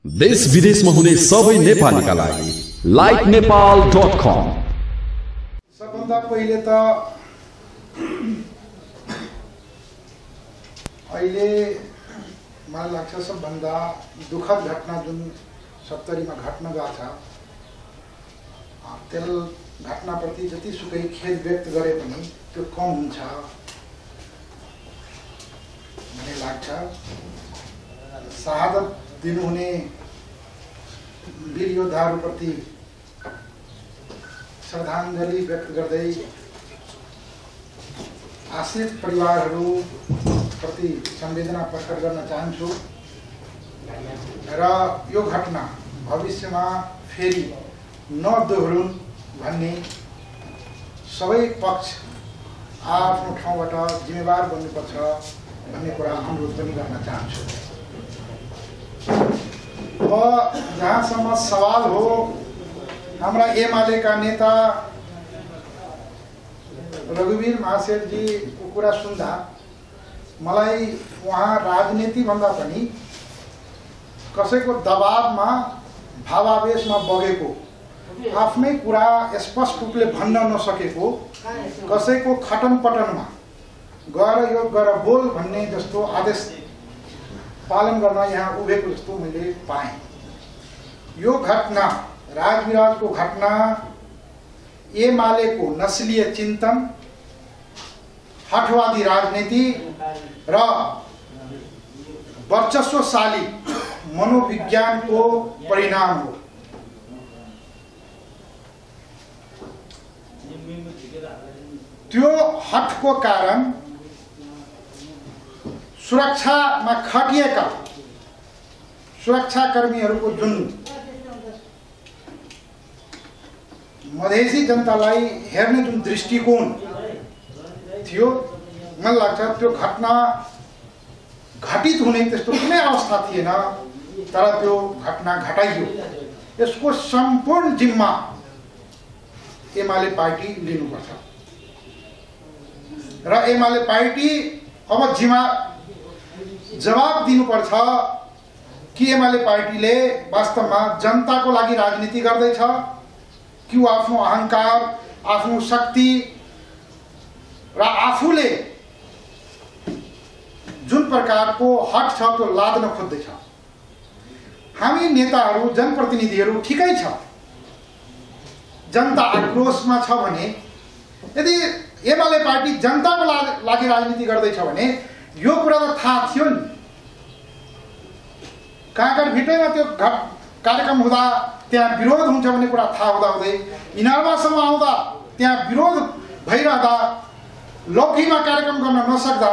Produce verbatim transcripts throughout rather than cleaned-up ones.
देश विदेशमा हुने सबै नेपालीका लागि लाइक नेपाल डट कम। सबभन्दा पहिले त अहिले मलाई लाग्छ सबभन्दा दुःखद घटना जुन सप्तरीमा घट्न गएको छ, त्यस घटनाप्रति जतिसुकै खेद व्यक्त गरे पनि त्यो कम हुन्छ भन्ने लाग्छ। शहादत दिनुहुने वीर योद्धाहरूप्रति श्रद्धाञ्जली व्यक्त गर्दै आश्रित परिवारहरूप्रति संवेदना प्रकट गर्न चाहन्छु र यो घटना भविष्यमा फेरि नदोहोरुन् भन्ने सबै पक्ष आफ्नो ठाउँबाट जिम्मेवार बन्नुपर्छ भन्ने कुरा अनुरोध पनि गर्न चाहन्छु। अब जहाँसम्म सवाल हो, हाम्रा एमालेका नेता रघुवीर महाशेठजीको कुरा सुन्दा मलाई उहाँ राजनीति भन्दा पनि कसैको दबावमा भावावेशमा बगेको, आफ्नै कुरा स्पष्ट रूपले भन्न नसकेको, कसैको खटन पटनमा गएर यो गर बोल भन्ने जस्तो आदेश पालन गर्न यहाँ उभिएको जस्तो मैले पाएँ। यो घटना राजविराजको घटना एमालेको नस्लीय चिन्तन, हठवादी राजनीति र वर्चस्वशाली मनोविज्ञानको परिणाम हो। त्यो हठको कारण सुरक्षामा खटिएका सुरक्षाकर्मीहरूको जुन मधेसी जनतालाई हेर्ने जुन दृष्टिकोण थियो, मलाई लाग्छ त्यो घटना घटित हुने त्यस्तो कुनै अवस्था थिएन, तर त्यो घटना घटाइयो। यसको सम्पूर्ण जिम्मा एमाले पार्टी लिनुपर्छ र एमाले पार्टी अब जिम्मा जवाब दिनुपर्छ कि एमाले पार्टीले वास्तवमा जनताको लागि राजनीति गर्दैछ कि ऊ आफ्नो अहंकार, आफ्नो शक्ति र आफूले जुन प्रकारको हट छ त्यो लाद्न खोज्दैछ। हामी नेताहरू, जनप्रतिनिधिहरू ठिकै छ, जनता आक्रोशमा छ भने, यदि एमाले पार्टी जनताको लागि राजनीति गर्दैछ भने यो कुरा त थाहा थियो नि। काँकर भिटैमा त्यो कार्यक्रम हुँदा त्यहाँ विरोध हुन्छ भन्ने कुरा थाहा हुँदा हुँदै इनारवासम्म आउँदा त्यहाँ विरोध भइरहँदा लौकीमा कार्यक्रम गर्न नसक्दा,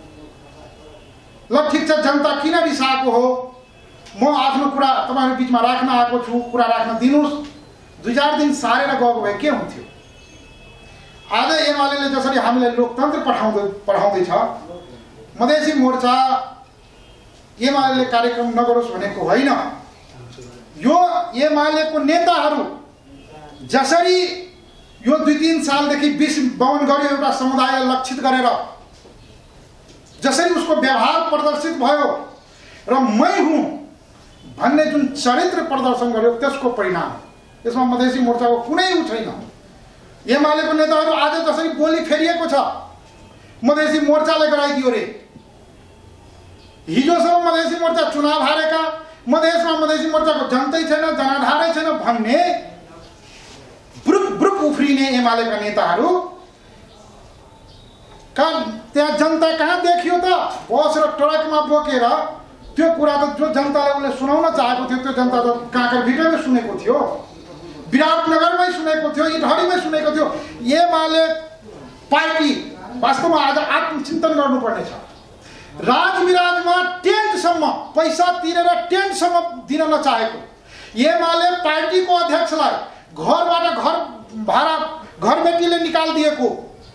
ल ठिक छ, जनता किन रिसाएको हो, म आफ्नो कुरा तपाईँहरू बिचमा राख्न आएको छु, कुरा राख्न दिनुहोस्, दुई चार दिन सारेर गएको भए के हुन्थ्यो। आज एमाले जसरी हामीलाई लोकतन्त्र पठाउँदै पढाउँदैछ, मधेसी मोर्चा एमाले कार्यक्रम नगरोस् भनेको होइन। यो एमालेको नेताहरू जसरी यो दुई तीन सालदेखि विष बमन गर्यो एउटा समुदायलाई लक्षित गरेर, जसरी उसको व्यवहार प्रदर्शित भयो र मै हुँ भन्ने जुन चरित्र प्रदर्शन गर्यो, त्यसको परिणाम। यसमा मधेसी मोर्चाको कुनै उ छैन। एमालेको नेताहरू आज जसरी बोली फेरिएको छ, मधेसी मोर्चाले गराइदियो रे। हिजोसम्म मधेसी मोर्चा चुनाव हारेका, मधेसमा मधेसी मोर्चाको जनतै छैन, जनाधारै छैन भन्ने ब्रुक ब्रुक उफ्रिने एमालेका नेताहरू कहाँ, त्यहाँ जनता कहाँ देखियो त? बस र ट्रकमा बोकेर त्यो कुरा त जो जनताले उसले सुनाउन चाहेको थियो त्यो जनता त काँकर भिटैमै सुनेको थियो, विराटनगरमै सुनेको थियो, इटहरीमै सुनेको थियो। एमाले पार्टी वास्तवमा आज आत्मचिन्तन गर्नुपर्ने छ। राजविराजमा टेन्टसम्म पैसा तिरेर टेन्टसम्म दिन नचाहेको एमाले पार्टीको अध्यक्षलाई घरबाट घर भाडा घरबेटीले निकालिदिएको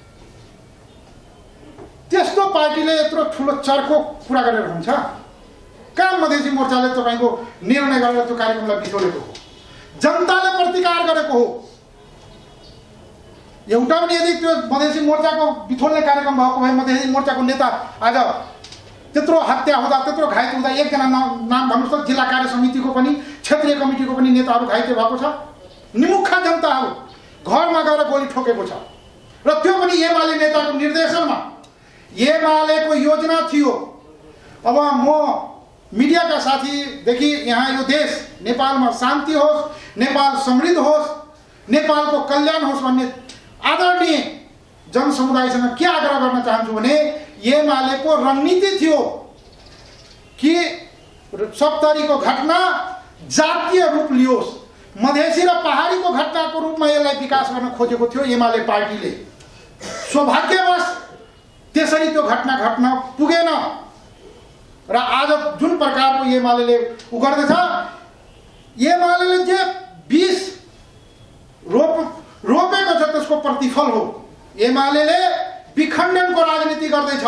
त्यस्तो पार्टीले यत्रो ठुलो चर्को कुरा गरेर हुन्छ? कहाँ मधेसी मोर्चाले तपाईँको निर्णय गरेर त्यो कार्यक्रमलाई बिथोलेको हो? जनताले प्रतिकार गरेको हो। एउटा पनि यदि त्यो मधेसी मोर्चाको बिथोल्ने कार्यक्रम भएको भए मधेसी मोर्चाको नेता आज त्यत्रो हत्या हुँदा त्यत्रो घाइते हुँदा एकजना नाम नाम भन्नुहोस् त जिल्ला कार्य समितिको पनि क्षेत्रीय कमिटीको पनि नेताहरू घाइते भएको छ। निमुखा जनताहरू घरमा गएर गोली ठोकेको छ र त्यो पनि एमाले नेताको निर्देशनमा। एमालेको योजना थियो अब म मिडियाका साथीदेखि यहाँ यो देश नेपालमा शान्ति होस्, नेपाल समृद्ध होस्, नेपालको कल्याण होस् भन्ने आदरणीय जनसमुदायसँग के आग्रह गर्न चाहन्छु भने एमालेको रणनीति थियो कि सप्तरीको घटना जातीय रूप लियोस्, मधेसी र पहाडीको घटनाको रूपमा यसलाई विकास गर्न खोजेको थियो एमाले पार्टीले। सौभाग्यवश त्यसरी त्यो घटना घट्न पुगेन र आज जुन प्रकारको एमाले उ गर्दछ, एमाले जे बीज रोप रोपेको छ त्यसको प्रतिफल हो। एमाले विखण्डनको राजनीति गर्दैछ।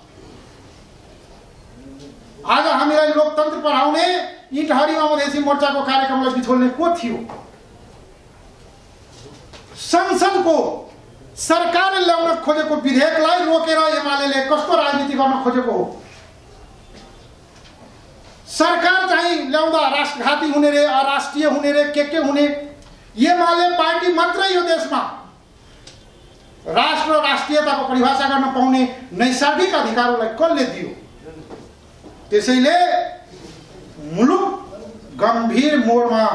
आज हामीलाई लोकतन्त्र पढाउने इटहरीमा मधेसी मोर्चाको कार्यक्रमलाई बिछोल्ने को थियो? संसदको सरकारले ल्याउन खोजेको विधेयकलाई रोकेर एमाले कस्तो राजनीति गर्न खोजेको हो? सरकार चाहिँ ल्याउँदा राष्ट्रघाती हुने रे, अराष्ट्रिय हुने रे, के के हुने। एमाले पार्टी मात्रै यो देशमा राष्ट्र राष्ट्रियताको परिभाषा गर्न पाउने नैसर्गिक अधिकारलाई कसले दियो? त्यसैले मुलुक गम्भीर मोडमा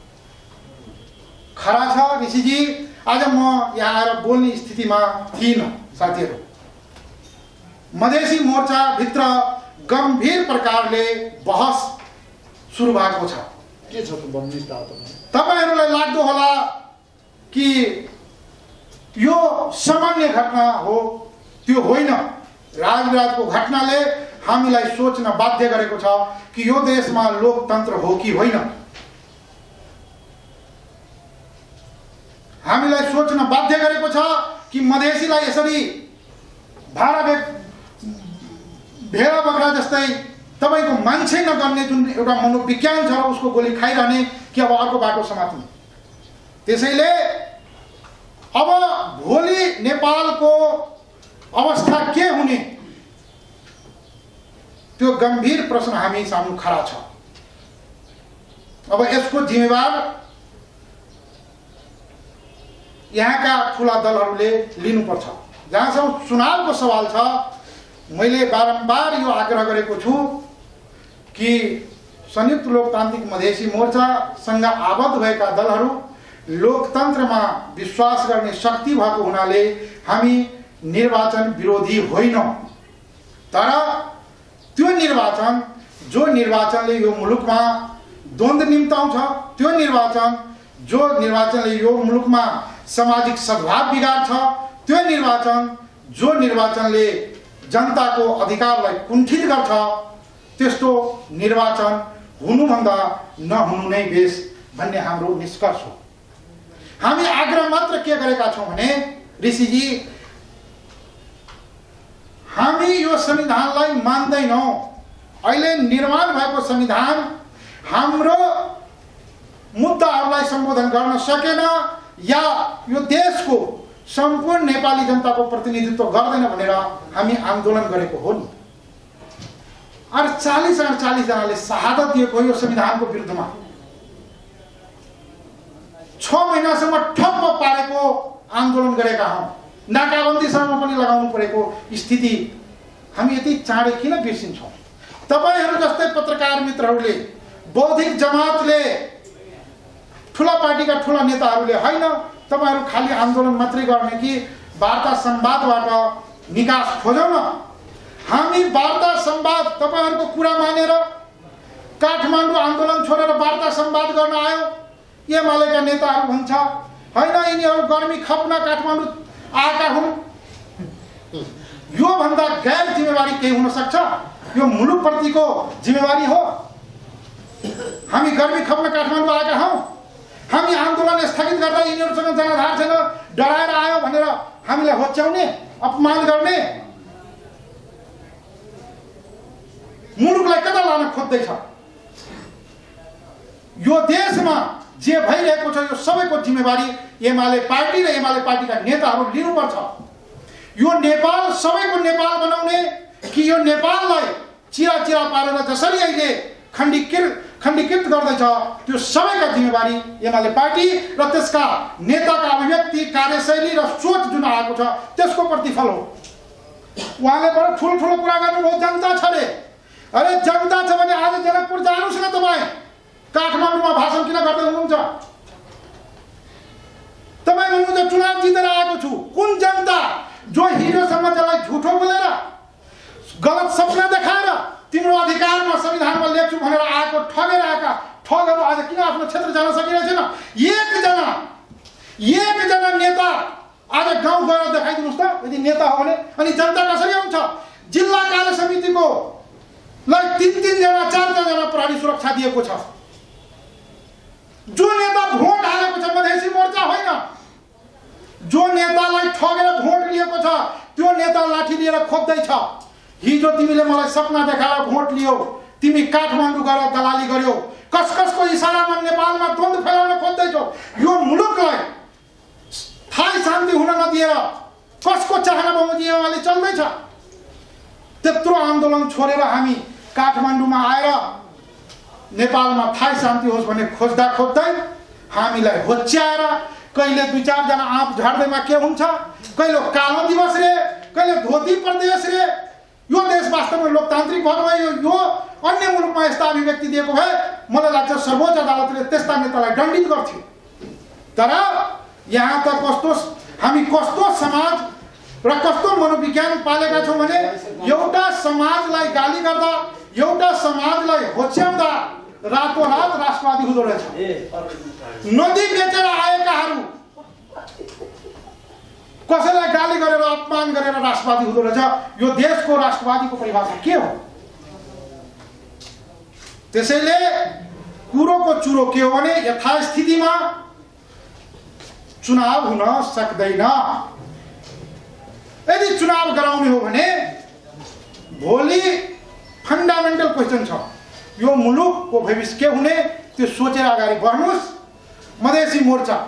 खडा छ। ऋषिजी, आज म यहाँ आएर बोल्ने स्थितिमा थिइनँ। साथीहरू, मधेसी मोर्चा भित्र गम्भीर प्रकारले बहस सुरु भएको छ। के छ त भन्नुस् त? तपाईहरुलाई लाग्दो होला कि यो सामान्य घटना हो, त्यो होइन। राजविवादको घटनाले हामीलाई सोच्न बाध्य गरेको छ कि यो देशमा लोकतन्त्र हो कि होइन। हामीलाई सोच्न बाध्य गरेको छ कि मधेसीलाई यसरी भाडा भेडा बग्रा जस्तै तपाईको मान्छे नगन्ने जुन एउटा मनोविज्ञान छ उसको गोली खाइरहने कि अब अर्को बाटो समात्ने। त्यसैले अब भोलि नेपालको अवस्था के हुने, त्यो गम्भीर प्रश्न हामी सामु खडा छ। अब यसको जिम्मेवार यहाँका ठूला दलहरूले लिनुपर्छ। जहाँसम्म चुनावको सवाल छ, मैले बारम्बार यो आग्रह गरेको छु कि संयुक्त लोकतान्त्रिक मधेसी मोर्चासँग आबद्ध भएका दलहरू लोकतन्त्रमा विश्वास गर्ने शक्ति भएको हुनाले हामी निर्वाचन विरोधी होइनौं। तर त्यो निर्वाचन जो निर्वाचनले यो मुलुकमा द्वन्द्व निम्ताउँछ, त्यो निर्वाचन जो निर्वाचनले यो मुलुकमा सामाजिक सद्भाव बिगार्छ, त्यो निर्वाचन जो निर्वाचनले जनताको अधिकारलाई कुण्ठित गर्छ, त्यस्तो निर्वाचन हुनुभन्दा नहुनु नै बेस भन्ने हाम्रो निष्कर्ष हो। हामी आग्रह मात्र के गरेका छौं भने ऋषिजी, हामी यो संविधानलाई मान्दैनौं। अहिले निर्माण भएको संविधान हाम्रो मुद्दाहरूलाई सम्बोधन गर्न सकेन या यो देशको सम्पूर्ण नेपाली जनताको प्रतिनिधित्व गर्दैन भनेर हामी आन्दोलन गरेको हो नि। अर चालीस अडचालीस जनाले शहादत दिएको यो संविधानको विरुद्धमा छ महिनासम्म ठप्प पारेको आन्दोलन गरेका हौं। नाकाबन्दीसम्म पनि लगाउनु परेको स्थिति हामी यति चाँडै किन बिर्सिन्छौं? तपाईहरु जस्तै पत्रकार मित्रहरूले, बौद्धिक जमातले, ठूला पार्टीका ठूला नेताहरूले हैन, तपाईहरु खाली आन्दोलन मात्रै गर्ने कि वार्ता संवादबाट निकास खोजौं न। हामी वार्ता संवाद तपाईहरुको कुरा मानेर काठमाडौँ आन्दोलन छोडेर वार्ता संवाद गर्न आयो। एमालेका नेताहरू भन्छ हैन यिनीहरू गर्मी खप्न काठमाडौँ आएका हुन्। यो भन्दा गैर जिम्मेवारी केही हुन सक्छ? यो मुलुक प्रतिको जिम्मेवारी हो। हामी गर्मी खप्न काठमाडौँ आएका हौं। हामी आन्दोलन स्थगित गर्दा यिनीहरूसँग जनाधार छैन, डराएर आयो भनेर हामीलाई होच्याउने, अपमान गर्ने, मुलुकलाई कता लान खोज्दैछ? यो देशमा जे भइरहेको छ यो सबैको जिम्मेवारी एमाले पार्टी र एमाले पार्टीका नेताहरू लिनुपर्छ। यो नेपाल सबैको नेपाल बनाउने कि यो नेपाललाई चिरा चिरा पारेर जसरी अहिले खण्डीकृत खण्डीकृत गर्दैछ त्यो सबैका जिम्मेवारी एमाले पार्टी र त्यसका नेताका अभिव्यक्ति कार्यशैली र सोच जुन आएको छ त्यसको प्रतिफल हो। उहाँले बडो ठुलो ठुलो कुरा गर्नुभयो, जनता छ रे। अरे जनता छ भने आज जनकपुर जानुस् न तपाईँ, काठमाडौँमा भाषण किन गर्दै हुनुहुन्छ? तपाईँ भन्नुहुन्छ चुनाव जितेर आएको छु। कुन जनता जो हिजोसम्म त्यसलाई झुठो बोलेर गलत सपना देखाएर तिम्रो अधिकारमा संविधानमा लेख्छु भनेर आएको ठगेर आएका ठगहरू आज किन आफ्नो क्षेत्र जान सकिरहेको छैन? एकजना एकजना नेता आज गाउँ गएर देखाइदिनुहोस् त, यदि नेता हो भने। अनि जनता कसरी आउँछ? जिल्ला कार्य समितिको लाई तीन तीनजना चार चारजना प्रहरी सुरक्षा दिएको छ। जो नेता भोट हालेको छ मधेसी मोर्चा होइन, जो नेतालाई ठगेर भोट लिएको छ त्यो नेता लाठी लिएर खोज्दैछ। हिजो तिमीले मलाई सपना देखाएर भोट लियो, तिमी काठमाडौँ गएर दलाली गर्यौ, कस कसको इसारामा नेपालमा द्वन्द्व फैलाउन खोज्दैछौ। यो मुलुकलाई थाहै शान्ति हुन नदिएर कसको चाहना बमोजिम एमाले चल्दैछ। त्यत्रो आन्दोलन छोडेर हामी काठमाडौँमा आएर नेपालमा थाहै शान्ति होस् भन्ने खोज्दा खोज्दै हामीलाई होच्याएर कहिले दुई चारजना आँप झाड्दैमा के हुन्छ, कहिले कालो दिवस रे, कहिले धोती प्रदेश रे। यो देश वास्तवमा लोकतान्त्रिक भएको भए यो अन्य मुलुकमा यस्ता अभिव्यक्ति दिएको भए मलाई लाग्छ सर्वोच्च अदालतले त्यस्ता नेतालाई दण्डित गर्थ्यो। तर यहाँ त कस्तो हामी कस्तो समाज र कस्तो मनोविज्ञान पालेका छौँ भने एउटा समाजलाई गाली गर्दा, एउटा समाजलाई होच्याउँदा रातोरात राष्ट्रवादी हुँदो रहेछ। नदी बेचेर आएकाहरू कसैलाई गाली गरेर अपमान गरेर राष्ट्रवादी हुँदो रहेछ। यो देशको राष्ट्रवादीको परिभाषा के हो? त्यसैले कुरोको चुरो के हो भने यथास्थितिमा चुनाव हुन सक्दैन। यदि चुनाव गराउने हो भने भोलि फन्डामेन्टल क्वेसन छ, यो मुलुकको भविष्य के हुने त्यो सोचेर अगाडि बढ्नुहोस्। मधेसी मोर्चा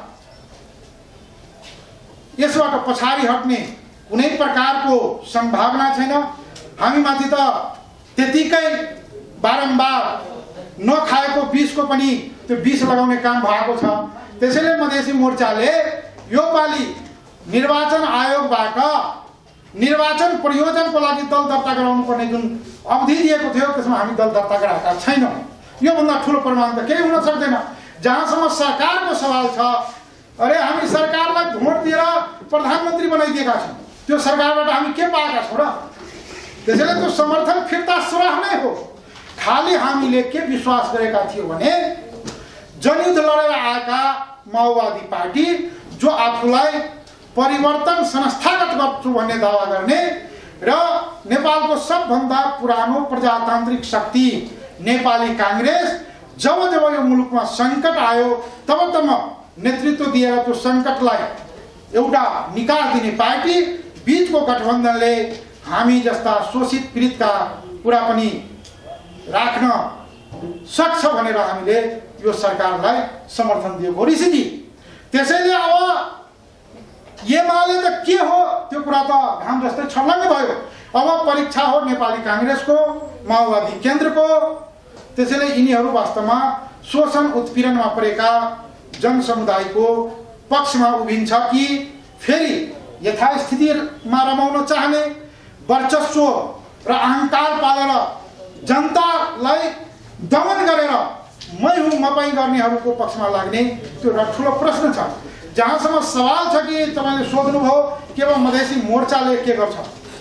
यसबाट पछाडि हट्ने कुनै प्रकारको सम्भावना छैन। हामीमाथि त त्यतिकै बारम्बार नखाएको विषको पनि त्यो विष लगाउने काम भएको छ। त्यसैले मधेसी मोर्चाले यो पालि निर्वाचन आयोगबाट निर्वाचन प्रयोजनको लागि दल दर्ता गराउनु पर्ने जुन अवधि दिएको थियो त्यसमा हामी दल दर्ता गराएका छैनौँ। योभन्दा ठुलो प्रमाण त केही हुन सक्दैन। जहाँसम्म सरकारको सवाल छ, अरे हामी सरकारलाई भोट दिएर प्रधानमन्त्री बनाइदिएका छौँ, त्यो सरकारबाट हामी के पाएका छौँ र? त्यसैले त्यो समर्थन फिर्ता सराहनीय हो। खालि हामीले के विश्वास गरेका थियौँ भने जनयुद्ध लडेर आएका माओवादी पार्टी जो आफूलाई परिवर्तन संस्थागत गर्छु भन्ने दावा गर्ने र नेपालको सबभन्दा पुरानो प्रजातान्त्रिक शक्ति नेपाली काङ्ग्रेस जब जब यो मुलुकमा सङ्कट आयो तब तब नेतृत्व दिएर त्यो सङ्कटलाई एउटा निकास दिने पार्टी बीचको गठबन्धनले हामी जस्ता शोषित पीडितका कुरा पनि राख्न सक्छ भनेर हामीले यो सरकारलाई समर्थन दिएको ऋषिजी। त्यसैले अब एमाले त के हो त्यो कुरा त घाम जस्तै छर्लङ्ग भयो। अब परीक्षा हो नेपाली काङ्ग्रेसको, माओवादी केन्द्रको। त्यसैले यिनीहरू वास्तवमा शोषण उत्पीडनमा परेका जनसमुदायको पक्षमा उभिन्छ कि फेरि यथास्थितिमा रमाउन चाहने वर्चस्व र अहङ्कार पालेर जनतालाई दमन गरेर मै हुँ मपाई गर्नेहरूको पक्षमा लाग्ने त्यो एउटा ठुलो प्रश्न छ। जहाँसम्म सवाल छ कि तपाईँले सोध्नुभयो कि अब मधेसी मोर्चाले के गर्छ,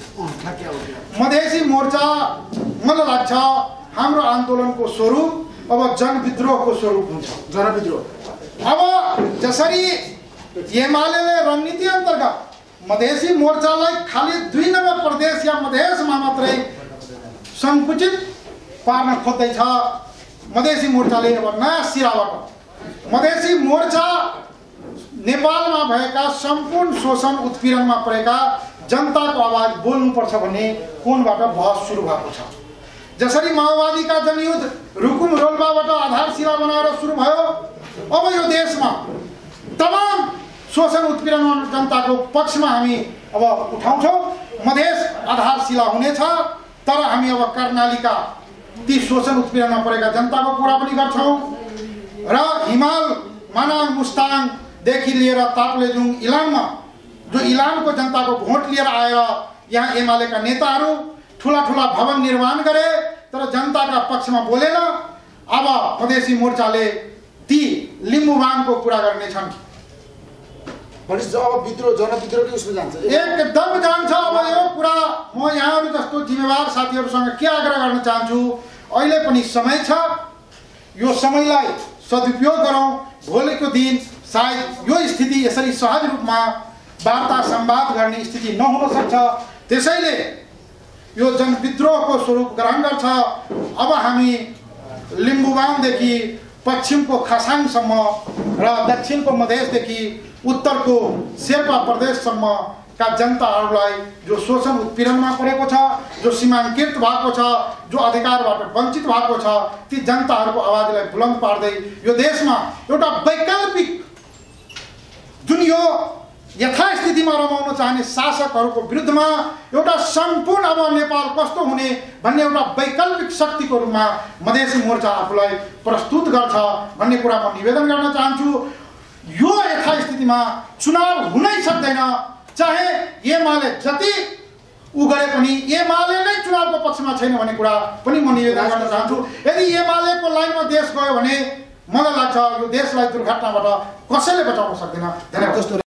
मधेसी मोर्चा मलाई लाग्छ हाम्रो आन्दोलनको स्वरूप अब जनविद्रोहको स्वरूप हुन्छ। जनविद्रोह अब जसरी एमालेले रणनीति अन्तर्गत मधेसी मोर्चालाई खालि दुई नम्बर प्रदेश या मधेसमा मात्रै सङ्कुचित पार्न खोज्दैछ, मधेसी मोर्चाले अब नयाँ सिराबाट मधेसी मोर्चा नेपालमा भएका सम्पूर्ण शोषण उत्पीडनमा परेका जनताको आवाज बोल्नुपर्छ भन्ने कोणबाट बहस सुरु भएको छ। जसरी माओवादीका जनयुद्ध रुकुम रोल्पाबाट आधारशिला बनाएर सुरु भयो, अब यो देशमा तमाम शोषण उत्पीडनमा जनताको पक्षमा हामी अब उठाउँछौँ। मधेस आधारशिला हुनेछ, तर हामी अब कर्णालीका ती शोषण उत्पीडनमा परेका जनताको कुरा पनि गर्छौँ र हिमाल मनाङ मुस्ताङदेखि लिएर ताप्लेजुङ इलाममा जो इलामको जनताको भोट लिएर आएर यहाँ एमालेका नेताहरू ठुला ठुला भवन निर्माण गरे तर जनताका पक्षमा बोलेन। अब मधेसी मोर्चाले ती लिम्बुवानको कुरा गर्नेछन्। भनेपछि अब विद्रोह जनविद्रोह उसमा जान्छ एकदम जान्छ। अब यो कुरा म यहाँहरू जस्तो जिम्मेवार साथीहरूसँग के आग्रह गर्न चाहन्छु, अहिले पनि समय छ, यो समयलाई सदुपयोग गरौँ। भोलिको दिन सायद यो स्थिति यसरी सहज रूपमा वार्ता संवाद गर्ने स्थिति नहुन सक्छ। त्यसैले यो जनविद्रोहको स्वरूप ग्रहण गर्छ। अब हामी लिम्बुवानदेखि पश्चिमको खसाङसम्म र दक्षिणको मधेसदेखि उत्तरको शेर्पा प्रदेशसम्मका जनताहरूलाई जो शोषण उत्पीडनमा परेको छ, जो सीमाङ्कित भएको छ, जो अधिकारबाट वञ्चित भएको छ, ती जनताहरूको आवाजलाई बुलन्द पार्दै यो देशमा एउटा वैकल्पिक जुन यो यथास्थितिमा रमाउन चाहने शासकहरूको विरुद्धमा एउटा सम्पूर्ण अब नेपाल कस्तो हुने भन्ने एउटा वैकल्पिक शक्तिको रूपमा मधेसी मोर्चा आफूलाई प्रस्तुत गर्छ भन्ने कुरा म निवेदन गर्न चाहन्छु। यो यथास्थितिमा चुनाव हुनै सक्दैन, चाहे एमाले जति उ गरे पनि एमाले नै चुनावको पक्षमा छैन भन्ने कुरा पनि म निवेदन गर्न चाहन्छु। यदि एमालेको लाइनमा देश गयो भने मलाई लाग्छ यो देशलाई दुर्घटनाबाट कसैले बचाउन सक्दैन। धन्यवाद।